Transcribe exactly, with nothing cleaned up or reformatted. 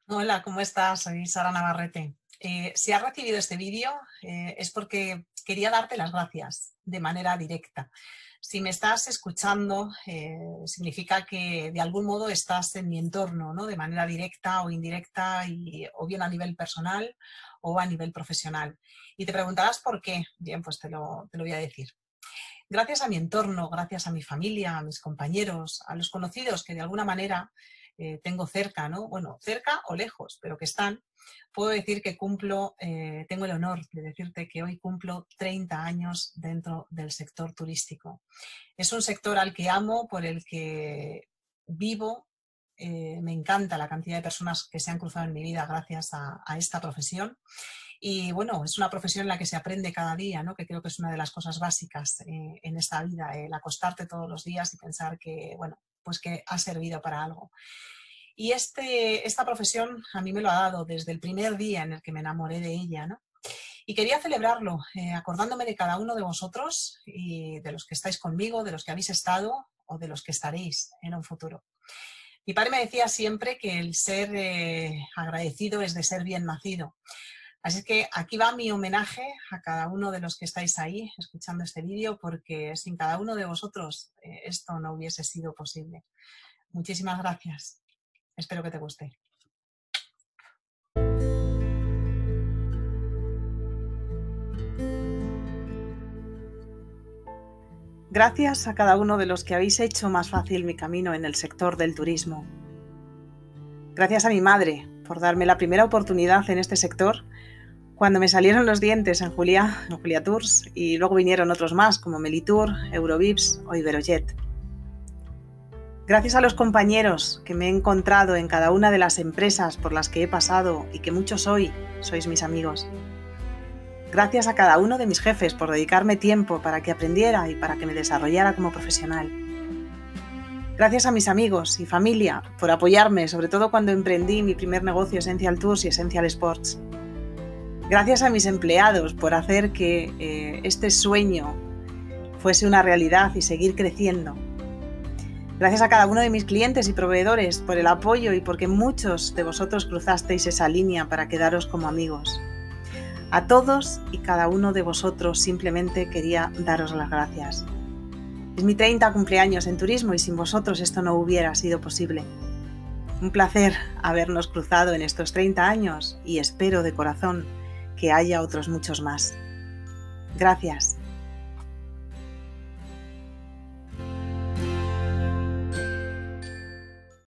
Hola, ¿cómo estás? Soy Sara Navarrete. Eh, si has recibido este vídeo eh, es porque quería darte las gracias de manera directa. Si me estás escuchando, eh, significa que de algún modo estás en mi entorno, ¿no? De manera directa o indirecta, y, o bien a nivel personal o a nivel profesional. Y te preguntarás por qué. Bien, pues te lo, te lo voy a decir. Gracias a mi entorno, gracias a mi familia, a mis compañeros, a los conocidos que de alguna manera eh, tengo cerca, ¿no? Bueno, cerca o lejos, pero que están, puedo decir que cumplo, eh, tengo el honor de decirte que hoy cumplo treinta años dentro del sector turístico. Es un sector al que amo, por el que vivo. Eh, me encanta la cantidad de personas que se han cruzado en mi vida gracias a, a esta profesión. Y bueno, es una profesión en la que se aprende cada día, ¿no? Que creo que es una de las cosas básicas eh, en esta vida, el acostarte todos los días y pensar que, bueno, pues que ha servido para algo. Y este, esta profesión a mí me lo ha dado desde el primer día en el que me enamoré de ella, ¿no? Y quería celebrarlo eh, acordándome de cada uno de vosotros y de los que estáis conmigo, de los que habéis estado o de los que estaréis en un futuro. Mi padre me decía siempre que el ser eh, agradecido es de ser bien nacido. Así que aquí va mi homenaje a cada uno de los que estáis ahí escuchando este vídeo, porque sin cada uno de vosotros eh, esto no hubiese sido posible. Muchísimas gracias. Espero que te guste. Gracias a cada uno de los que habéis hecho más fácil mi camino en el sector del turismo. Gracias a mi madre por darme la primera oportunidad en este sector cuando me salieron los dientes en Julia, en Julia Tours, y luego vinieron otros más como Melitour, Eurovips o Iberojet. Gracias a los compañeros que me he encontrado en cada una de las empresas por las que he pasado y que muchos hoy sois mis amigos. Gracias a cada uno de mis jefes por dedicarme tiempo para que aprendiera y para que me desarrollara como profesional. Gracias a mis amigos y familia por apoyarme, sobre todo cuando emprendí mi primer negocio Essential Tours y Essential Sports. Gracias a mis empleados por hacer que eh, este sueño fuese una realidad y seguir creciendo. Gracias a cada uno de mis clientes y proveedores por el apoyo y porque muchos de vosotros cruzasteis esa línea para quedaros como amigos. A todos y cada uno de vosotros simplemente quería daros las gracias. Es mi treinta cumpleaños en turismo y sin vosotros esto no hubiera sido posible. Un placer habernos cruzado en estos treinta años y espero de corazón que haya otros muchos más. Gracias.